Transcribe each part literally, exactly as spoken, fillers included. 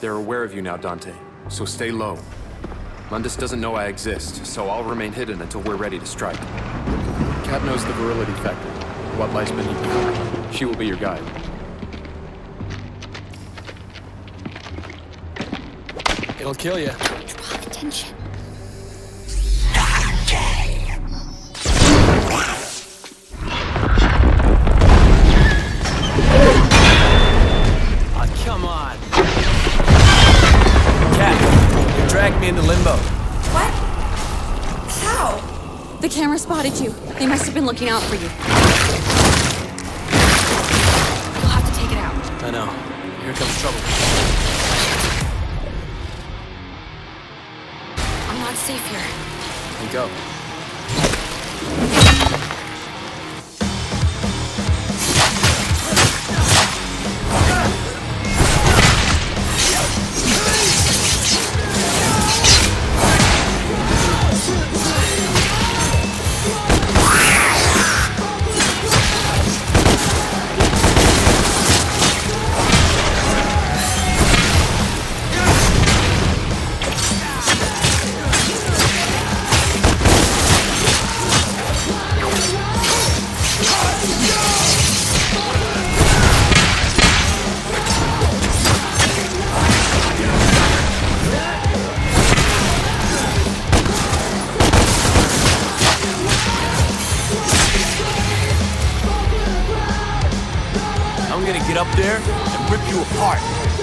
They're aware of you now, Dante, so stay low. Mundus doesn't know I exist, so I'll remain hidden until we're ready to strike. Kat knows the virility factor, what lies beneath you. She will be your guide. It'll kill you. Draw attention. Oh, come on. Kat, you dragged me into limbo. What? How? The camera spotted you. They must have been looking out for you. You'll have to take it out. I know. Here comes trouble. I'm not safe here. Then go. I'm gonna get up there and rip you apart.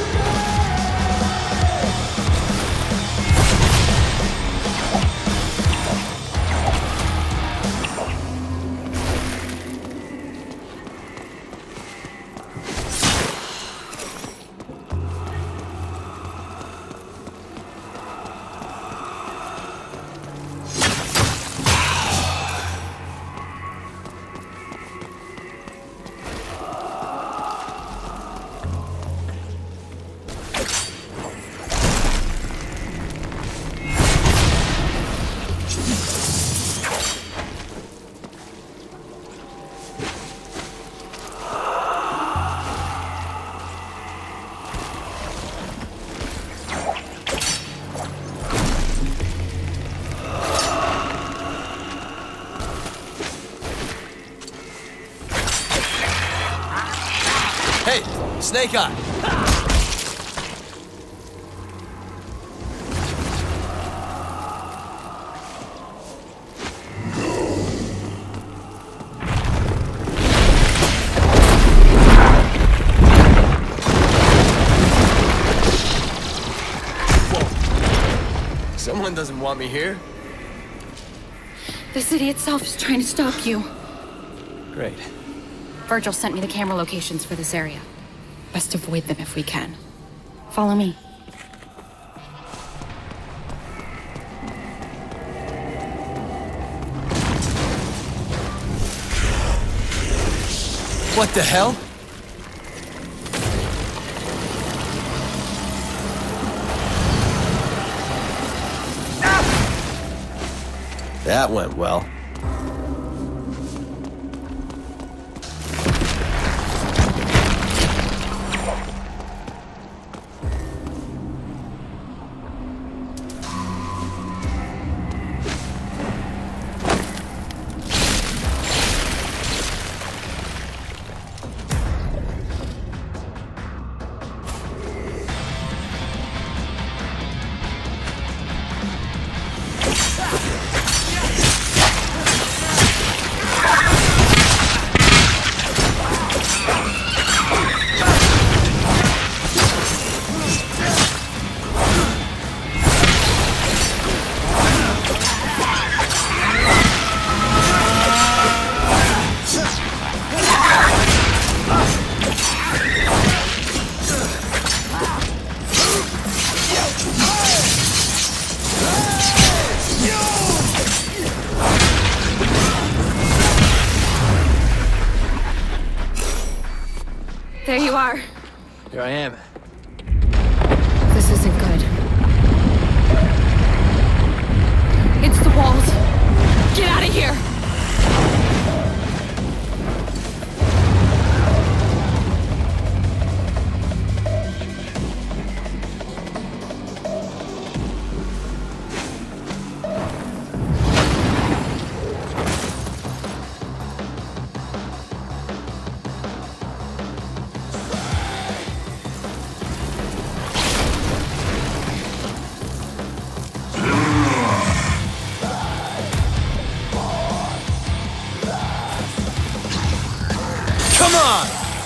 Hey, Snake Eye! Whoa. Someone doesn't want me here. The city itself is trying to stop you. Great. Virgil sent me the camera locations for this area. Best avoid them if we can. Follow me. What the hell? That went well. There you are. Here I am. This isn't good. It's the walls. Get out of here! Come on!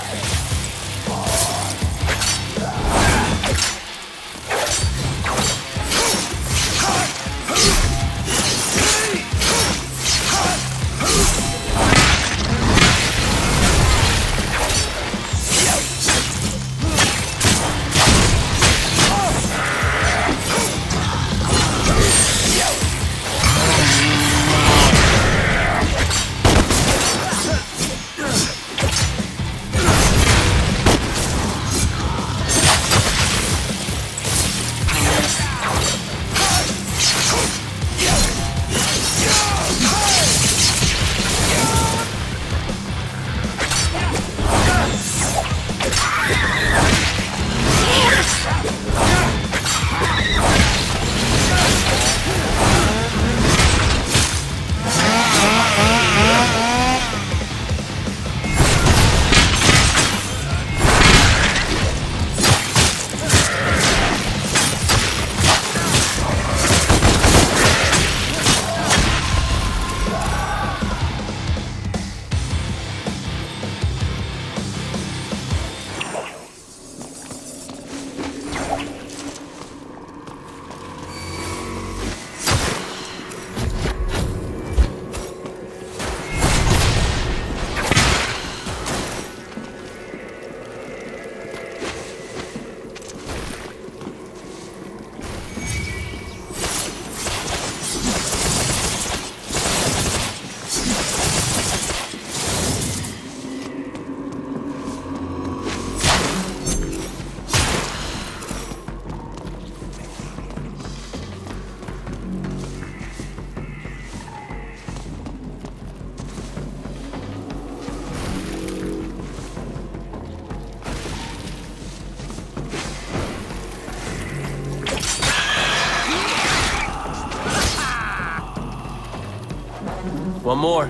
One more.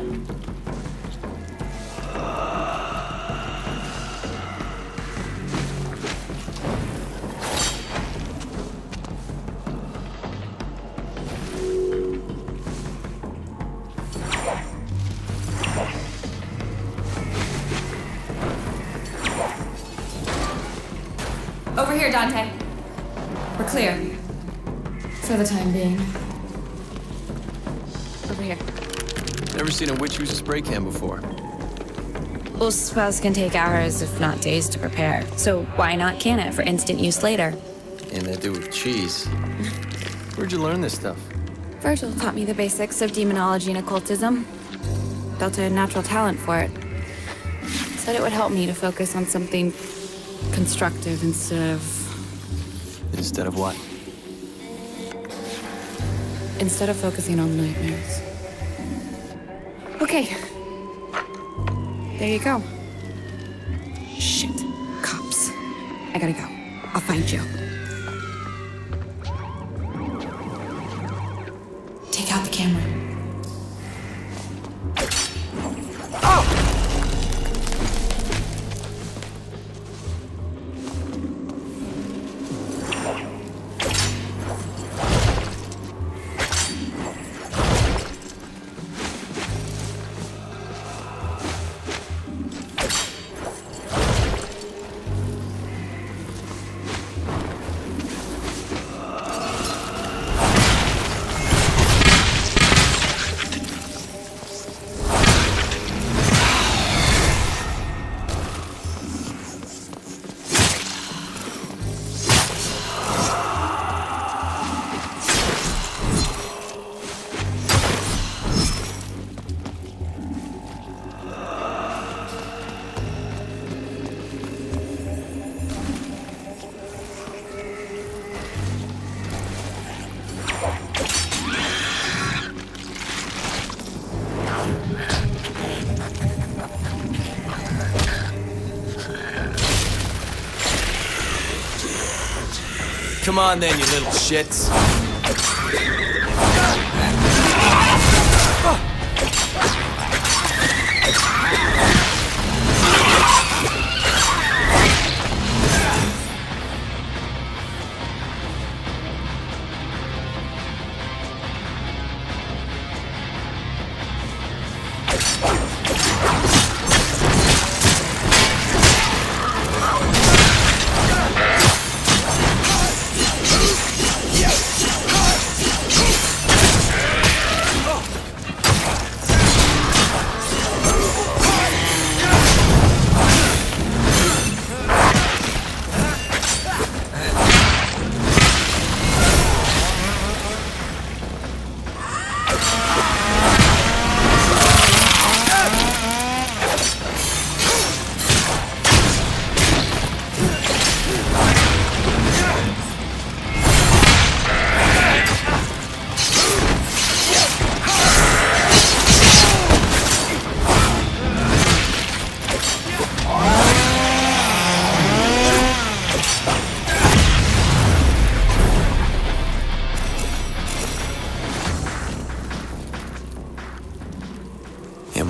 Over here, Dante. We're clear. For the time being. Over here. Never seen a witch use a spray can before. Well, spells can take hours, if not days, to prepare. So why not can it for instant use later? And they do with cheese. Where'd you learn this stuff? Virgil taught me the basics of demonology and occultism. Built a natural talent for it. Said it would help me to focus on something constructive instead of... Instead of what? Instead of focusing on nightmares. Okay. There you go. Shit. Cops. I gotta go. I'll find you. Take out the camera. Come on then, you little shits.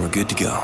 we're good to go.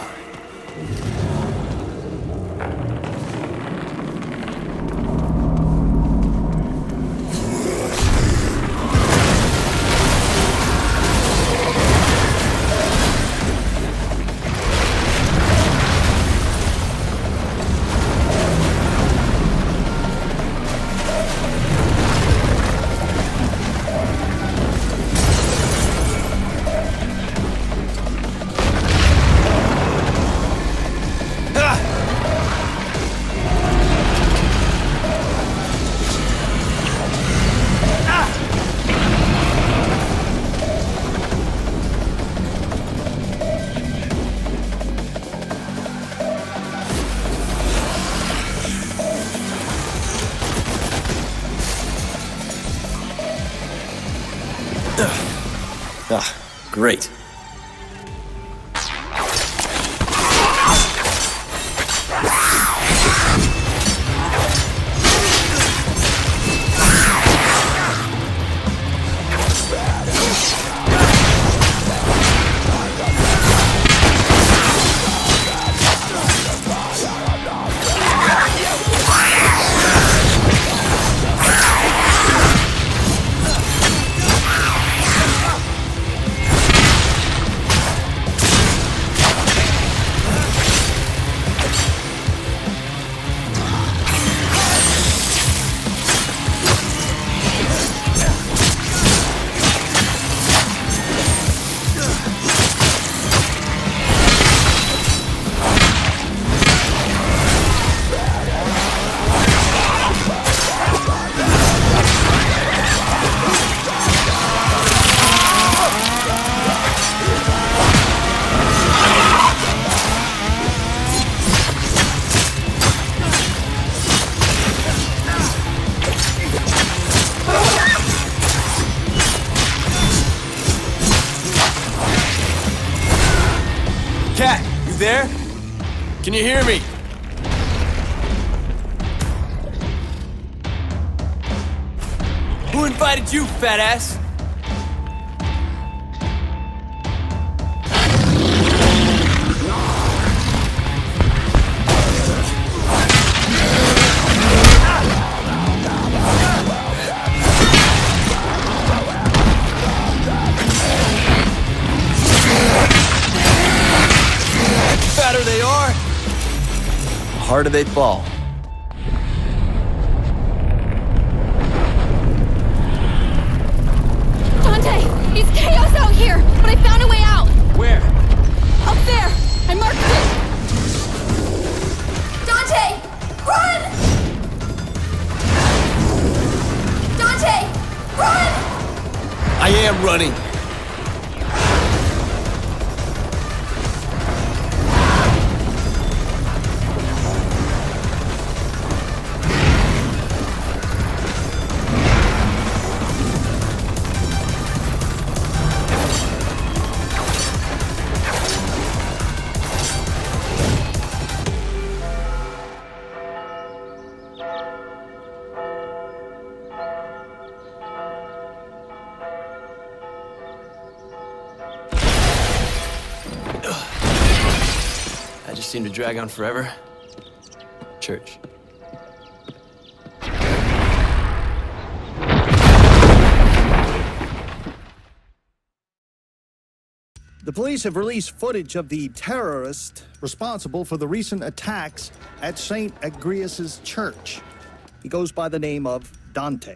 Ah, great. Cat, you there? Can you hear me? Who invited you, fat ass? Fatter they are, the harder they fall. Dante! It's chaos out here, but I found a way out! Where? Up there! I marked it! Dante! Run! Dante! Run! I am running. I just seem to drag on forever. Church. The police have released footage of the terrorist responsible for the recent attacks at Saint Agrias' church. He goes by the name of Dante.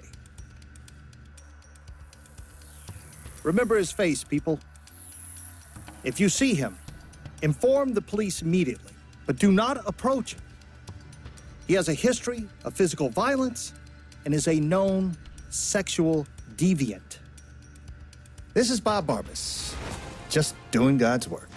Remember his face, people. If you see him, inform the police immediately, but do not approach him. He has a history of physical violence and is a known sexual deviant. This is Bob Barbas, just doing God's work.